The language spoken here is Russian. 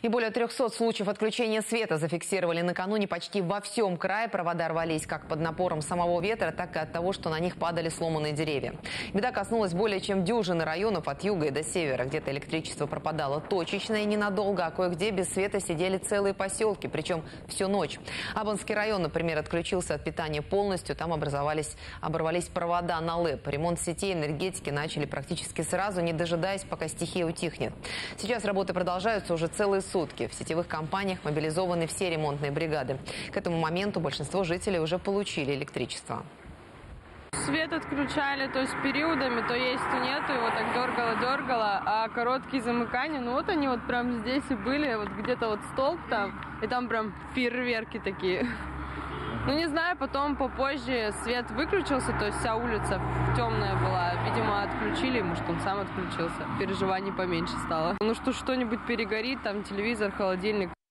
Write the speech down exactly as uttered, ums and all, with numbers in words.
И более трёхсот случаев отключения света зафиксировали накануне почти во всем крае. Провода рвались как под напором самого ветра, так и от того, что на них падали сломанные деревья. Беда коснулась более чем дюжины районов от юга и до севера. Где-то электричество пропадало точечно и ненадолго, а кое-где без света сидели целые поселки, причем всю ночь. Абонский район, например, отключился от питания полностью. Там образовались, оборвались провода на ЛЭП. Ремонт сетей энергетики начали практически сразу, не дожидаясь, пока стихия утихнет. Сейчас работы продолжаются уже целые сутки. В сетевых компаниях мобилизованы все ремонтные бригады. К этому моменту большинство жителей уже получили электричество. Свет отключали, то есть периодами, то есть, то нету, его так дергало-дергало, а короткие замыкания, ну вот они вот прям здесь и были, вот где-то вот столб там, и там прям фейерверки такие. Ну не знаю, потом попозже свет выключился, то есть вся улица темная была, видимо отключили, может он сам отключился, переживаний поменьше стало. Ну что что-нибудь перегорит, там телевизор, холодильник.